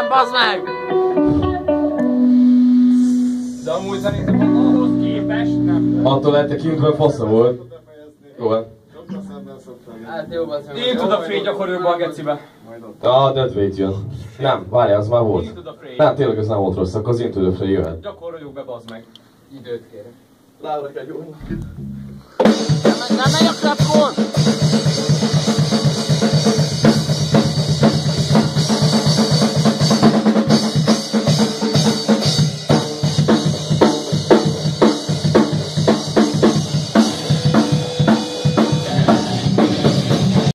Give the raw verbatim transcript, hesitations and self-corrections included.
bazd meg! De amúgy szerintem ahhoz képest nem. Attól eltekintve fasza volt. Jó, hát. Hát jó, bazd meg. Én tud a fray gyakorolba a gecibe. A deadweight jön. Nem, várjál, az már volt. Nem, tényleg ez nem volt rossz, akkor az into the fray jöhet. Gyakoroljuk be, bazd meg. Időt kérek. Lára kell gyújni. Nem megy a klapkor!